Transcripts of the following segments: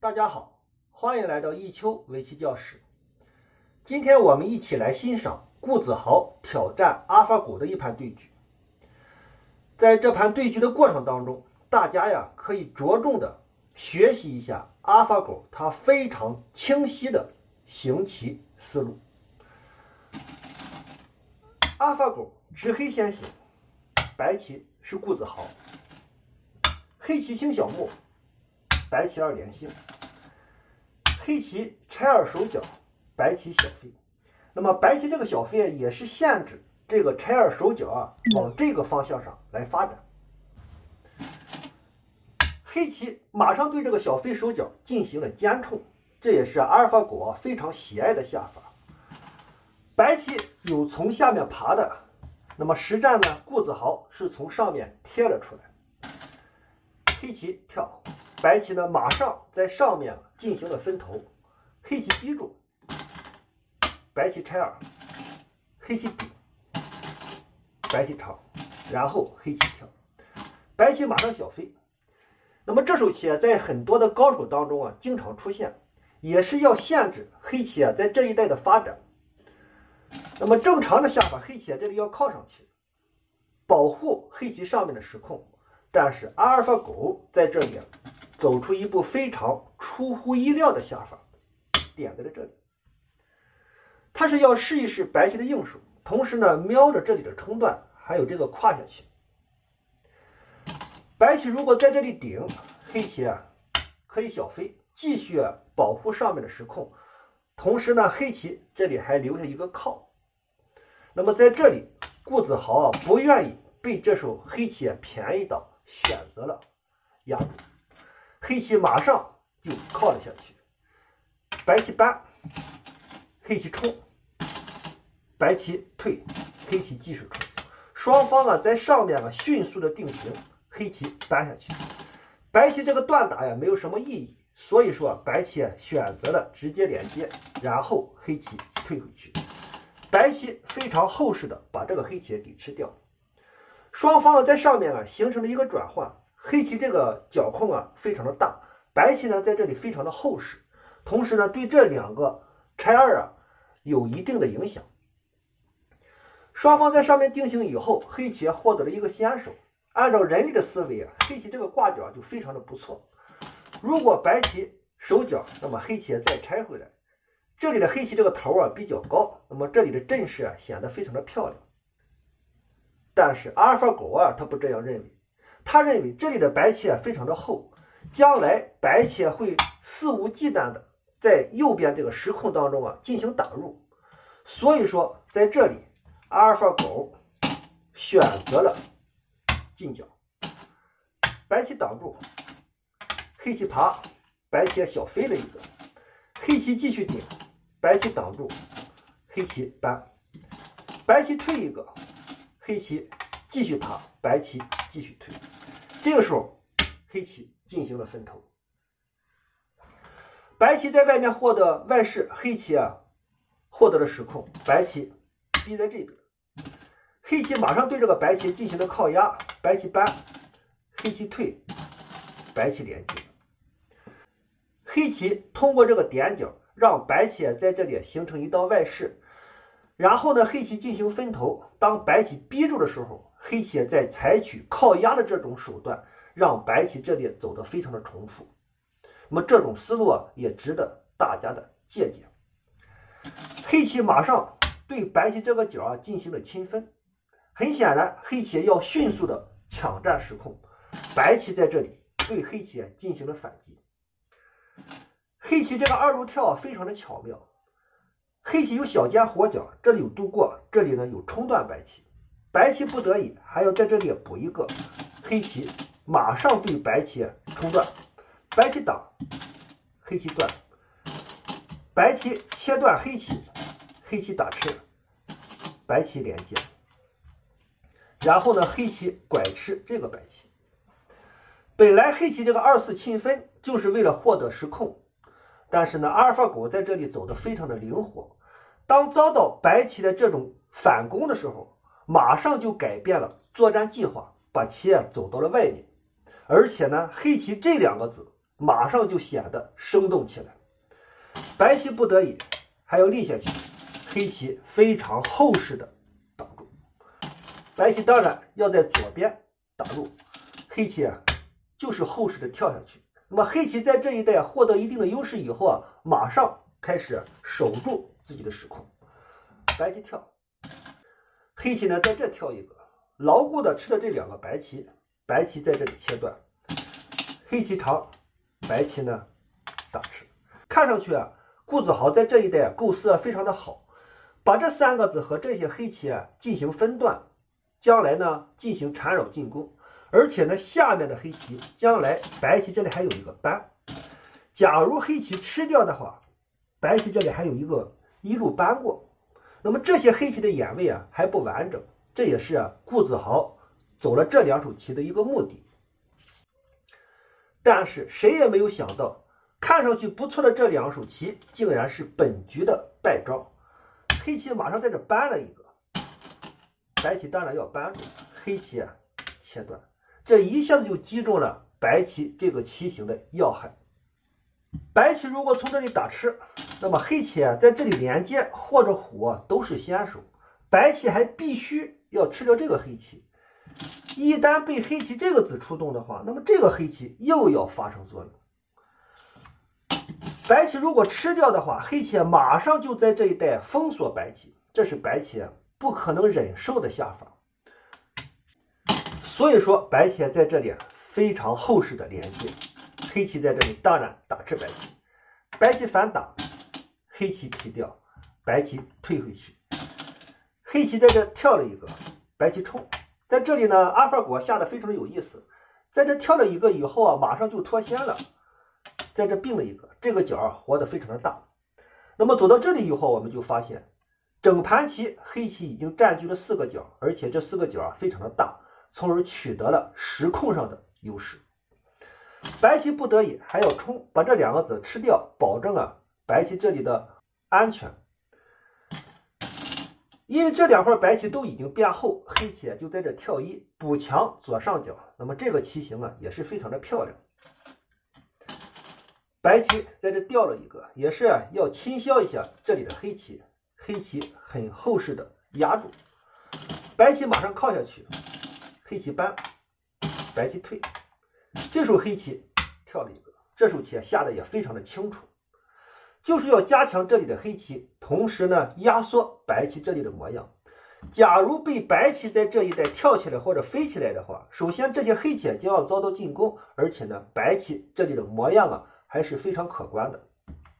大家好，欢迎来到一秋围棋教室。今天我们一起来欣赏顾子豪挑战阿尔法狗的一盘对局。在这盘对局的过程当中，大家可以着重的学习一下阿尔法狗它非常清晰的行棋思路。阿尔法狗执黑先行，白棋是顾子豪，黑棋星小目，白棋二连星，黑棋拆二手脚，白棋小飞。那么白棋这个小飞也是限制这个拆二手脚往这个方向上来发展。黑棋马上对这个小飞手脚进行了尖冲，这也是阿尔法狗非常喜爱的下法。白棋有从下面爬的，那么实战呢，顾子豪是从上面贴了出来。黑棋跳，白棋呢马上在上面进行了分头，黑棋逼住，白棋拆二，黑棋顶，白棋长，然后黑棋跳，白棋马上小飞。那么这手棋在很多的高手当中经常出现，也是要限制黑棋在这一带的发展。那么正常的下法，黑棋这里要靠上去，保护黑棋上面的时控。但是阿尔法狗在这里走出一步非常出乎意料的下法，点在了这里。他是要试一试白棋的应手，同时呢瞄着这里的冲段，还有这个跨下去。白棋如果在这里顶，黑棋可以小飞，继续保护上面的时控。同时呢，黑棋这里还留下一个靠。那么在这里，顾子豪不愿意被这手黑棋便宜到，选择了压住，黑棋马上就靠了下去。白棋搬，黑棋冲，白棋退，黑棋继续冲。双方在上面迅速的定型，黑棋搬下去。白棋这个断打没有什么意义，所以说白棋选择了直接连接，然后黑棋退回去。白棋非常厚实的把这个黑棋给吃掉。双方在上面形成了一个转换，黑棋这个角控非常的大，白棋呢在这里非常的厚实，同时呢对这两个拆二有一定的影响。双方在上面定型以后，黑棋获得了一个先手。按照人力的思维黑棋这个挂角就非常的不错。如果白棋手脚，那么黑棋再拆回来，这里的黑棋这个头比较高，那么这里的阵势显得非常的漂亮。但是阿尔法狗他不这样认为，他认为这里的白棋非常的厚，将来白棋会肆无忌惮的在右边这个时空当中进行打入。所以说在这里阿尔法狗选择了进角，白棋挡住，黑棋爬，白棋小飞了一个，黑棋继续顶，白棋挡住，黑棋搬，白棋退一个，黑棋继续爬，白棋继续退。这个时候黑棋进行了分头，白棋在外面获得外势，黑棋获得了时控，白棋逼在这边，黑棋马上对这个白棋进行了靠压，白棋搬，黑棋退，白棋连接。黑棋通过这个点角让白棋在这里形成一道外势，然后呢黑棋进行分头，当白棋逼住的时候，黑棋在采取靠压的这种手段，让白棋这里走得非常的重复。那么这种思路也值得大家的借鉴。黑棋马上对白棋这个角进行了清分，很显然黑棋要迅速的抢占时控，白棋在这里对黑棋进行了反击。黑棋这个二路跳非常的巧妙，黑棋有小尖活角，这里有渡过，这里呢有冲断白棋，白棋不得已还要在这里补一个，黑棋马上对白棋冲断，白棋挡，黑棋断，白棋切断黑棋，黑棋打吃，白棋连接，然后呢黑棋拐吃这个白棋。本来黑棋这个二四清分就是为了获得时控，但是呢阿尔法狗在这里走得非常的灵活，当遭到白棋的这种反攻的时候，马上就改变了作战计划，把棋走到了外面。而且呢黑棋这两个子马上就显得生动起来。白棋不得已还要立下去，黑棋非常厚实的挡住。白棋当然要在左边打入，黑棋就是厚实的跳下去。那么黑棋在这一带获得一定的优势以后马上开始守住自己的时空。白棋跳，黑棋呢在这跳一个，牢固的吃了这两个白棋，白棋在这里切断，黑棋长，白棋呢打吃。看上去顾子豪在这一带构思非常的好，把这3个子和这些黑棋进行分段，将来呢进行缠绕进攻，而且呢下面的黑棋将来白棋这里还有一个扳，假如黑棋吃掉的话，白棋这里还有一个一路扳过，那么这些黑棋的眼位还不完整，这也是顾子豪走了这2手棋的一个目的。但是谁也没有想到，看上去不错的这2手棋竟然是本局的败招。黑棋马上在这扳了一个，白棋当然要扳住，黑棋切断，这一下子就击中了白棋这个棋形的要害。白棋如果从这里打吃，那么黑棋在这里连接或者虎都是先手，白棋还必须要吃掉这个黑棋。一旦被黑棋这个子出动的话，那么这个黑棋又要发生作用。白棋如果吃掉的话，黑棋马上就在这一带封锁白棋，这是白棋不可能忍受的下法。所以说白棋在这里非常厚实的连接，黑棋在这里当然打吃白棋，白棋反打，黑棋劈掉，白棋退回去，黑棋在这跳了一个，白棋冲。在这里呢，阿尔法狗下的非常的有意思，在这跳了一个以后马上就脱先了，在这并了一个，这个角活得非常的大。那么走到这里以后，我们就发现整盘棋黑棋已经占据了4个角，而且这4个角非常的大，从而取得了时空上的优势。白棋不得已还要冲，把这2个子吃掉，保证白棋这里的安全。因为这2块白棋都已经变厚，黑棋就在这跳一补强左上角，那么这个棋形也是非常的漂亮。白棋在这掉了一个，也是要清消一下这里的黑棋，黑棋很厚实的压住，白棋马上靠下去，黑棋扳，白棋退，这手黑棋跳了一个，这手棋下的也非常的清楚，就是要加强这里的黑棋，同时呢压缩白棋这里的模样。假如被白棋在这一带跳起来或者飞起来的话，首先这些黑棋将要遭到进攻，而且呢白棋这里的模样还是非常可观的。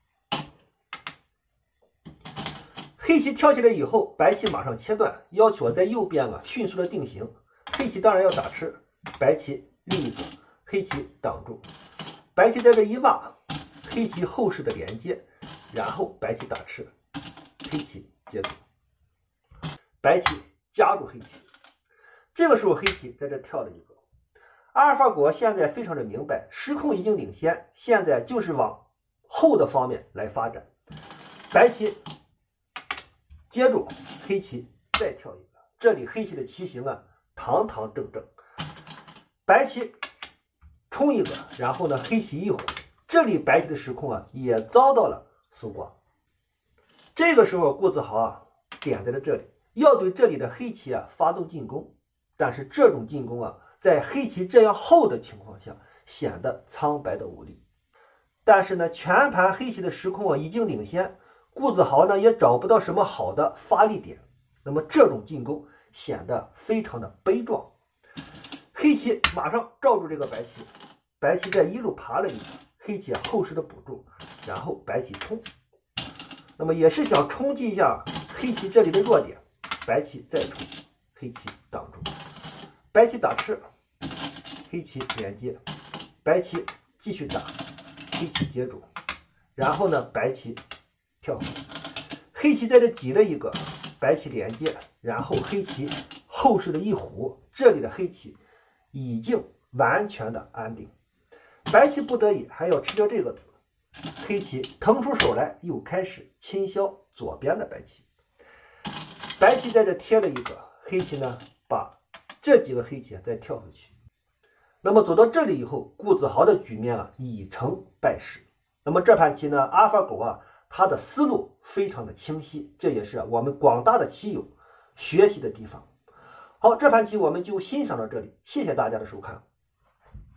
黑棋跳起来以后，白棋马上切断，要求在右边迅速的定型。黑棋当然要打吃，白棋立一个，黑棋挡住，白棋在这一挖，黑棋厚实的连接，然后白棋打吃，黑棋接住，白棋夹住黑棋。这个时候黑棋在这跳了一个。阿尔法狗现在非常的明白，时空已经领先，现在就是往后的方面来发展。白棋接住，黑棋再跳一个，这里黑棋的棋形堂堂正正。白棋冲一个，然后呢黑棋一虎，这里白棋的时空也遭到了搜刮。这个时候顾子豪点在了这里，要对这里的黑棋发动进攻，但是这种进攻在黑棋这样厚的情况下显得苍白的无力。但是呢全盘黑棋的时空已经领先，顾子豪呢也找不到什么好的发力点，那么这种进攻显得非常的悲壮。黑棋马上罩住这个白棋，白棋在一路爬了一个，黑棋厚实的补住，然后白棋冲，那么也是想冲击一下黑棋这里的弱点，白棋再冲，黑棋挡住，白棋打吃，黑棋连接，白棋继续打，黑棋接住，然后呢白棋跳，黑棋在这挤了一个，白棋连接，然后黑棋厚实的一虎，这里的黑棋已经完全的安定。白棋不得已还要吃掉这个子，黑棋腾出手来又开始清消左边的白棋，白棋在这贴了一个，黑棋呢把这几个黑棋再跳回去， 那么走到这里以后，顾子豪的局面啊已成败势。那么这盘棋呢，阿尔法狗啊，它的思路非常的清晰，这也是我们广大的棋友学习的地方。好，这盘棋我们就欣赏到这里，谢谢大家的收看。